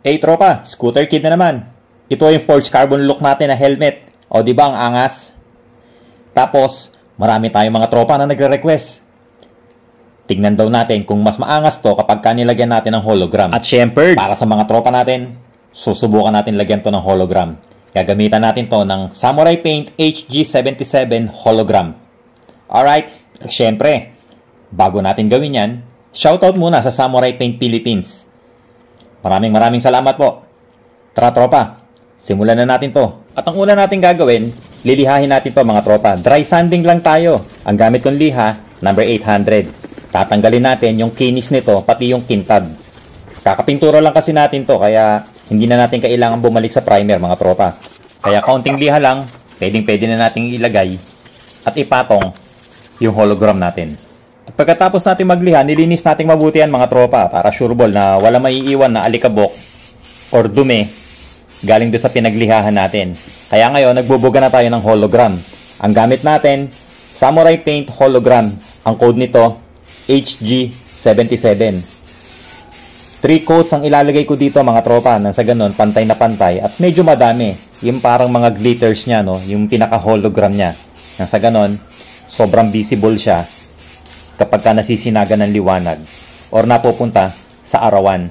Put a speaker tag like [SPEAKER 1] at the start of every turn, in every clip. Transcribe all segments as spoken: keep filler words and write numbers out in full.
[SPEAKER 1] Hey tropa, Scooter Kid na naman. Ito yung forged carbon look natin na helmet. O di ba ang angas? Tapos, marami tayong mga tropa na nagre-request. Tignan daw natin kung mas maangas to kapag kanilagyan natin ng hologram. At syempre, para sa mga tropa natin, susubukan natin lagyan to ng hologram. Gagamitan natin to ng Samurai Paint H G seventy-seven hologram. Alright, syempre, bago natin gawin yan, shoutout muna sa Samurai Paint Philippines. Maraming maraming salamat po. Tara tropa, simulan na natin to. At ang una natin gagawin, lilihahin natin to mga tropa. Dry sanding lang tayo. Ang gamit kong liha, number eight hundred. Tatanggalin natin yung kinis nito, pati yung kintab. Kakapinturo lang kasi natin to, kaya hindi na natin kailangan bumalik sa primer mga tropa. Kaya kaunting liha lang, pwedeng pwede na natin ilagay at ipatong yung hologram natin. At pagkatapos natin magliha, nilinis natin mabuti yan mga tropa para sure ball na wala maiiwan na alikabok or dumi galing doon sa pinaglihahan natin. Kaya ngayon, nagbubuga na tayo ng hologram. Ang gamit natin, Samurai Paint Hologram. Ang code nito, H G seventy-seven. Three coats ang ilalagay ko dito mga tropa, nang sa ganun, pantay na pantay at medyo madami. Yung parang mga glitters niya, no? Yung pinaka-hologram niya. Nang sa ganun, sobrang visible siya kapag ka nasisinagan ng liwanag or napupunta sa arawan.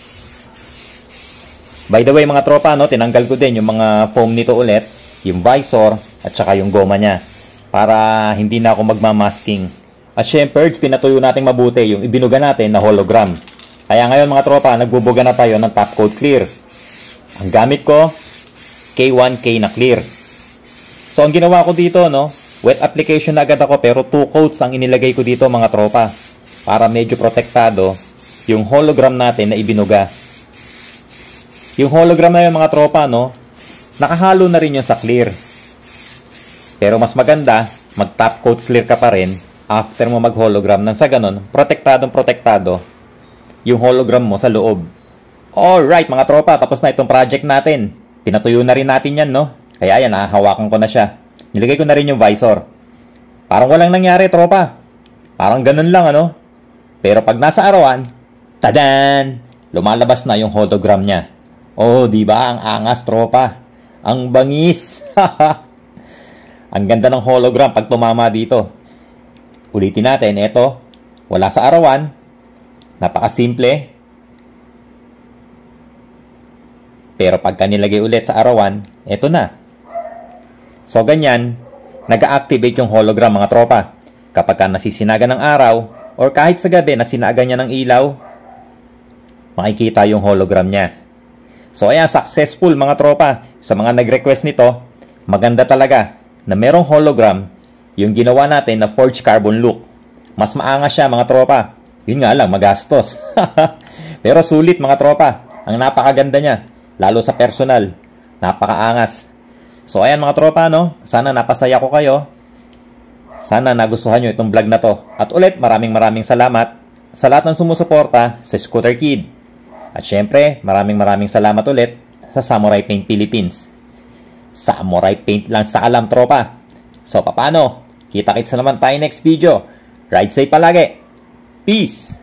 [SPEAKER 1] By the way mga tropa, no, tinanggal ko din yung mga foam nito ulit, yung visor at saka yung goma niya para hindi na ako magmamasking. At syempre, pinatuyo natin mabuti yung ibinuga natin na hologram. Kaya ngayon mga tropa, nagbubuga na tayo ng top coat clear. Ang gamit ko, K one K na clear. So ang ginawa ko dito, no, wet application na agad ako pero two coats ang inilagay ko dito mga tropa para medyo protektado yung hologram natin na ibinuga. Yung hologram na yun mga tropa, no, nakahalo na rin yun sa clear. Pero mas maganda, mag top coat clear ka pa rin after mo mag hologram nang sa ganun, protektadong protektado yung hologram mo sa loob. Alright mga tropa, tapos na itong project natin. Pinatuyo na rin natin yan, no. Kaya yan, hahawakan ko na siya. Nilagay ko na rin yung visor. Parang walang nangyari, tropa. Parang ganun lang, ano? Pero pag nasa arawan, tadan! Lumalabas na yung hologram niya. Oh, di ba? Ang angas, tropa. Ang bangis. Ang ganda ng hologram pag tumama dito. Ulitin natin, ito. Wala sa arawan. Napakasimple. Pero pagka nilagay ulit sa arawan, ito na. So, ganyan, nag-activate yung hologram mga tropa. Kapag ka nasisinagan ng araw, or kahit sa gabi nasinagan niya ng ilaw, makikita yung hologram niya. So, ayan, successful mga tropa. Sa mga nag-request nito, maganda talaga na merong hologram yung ginawa natin na forged carbon look. Mas maangas siya mga tropa. Yun nga lang, magastos. Pero sulit mga tropa. Ang napakaganda niya, lalo sa personal. Napakaangas. So, ayan mga tropa, no? Sana napasaya ko kayo. Sana nagustuhan nyo itong vlog na to. At ulit, maraming maraming salamat sa lahat ng sumusuporta sa Scooter Kid. At syempre, maraming maraming salamat ulit sa Samurai Paint Philippines. Samurai Paint lang sa alam, tropa. So, paano? Kita-kits na naman tayo next video. Ride safe palagi. Peace!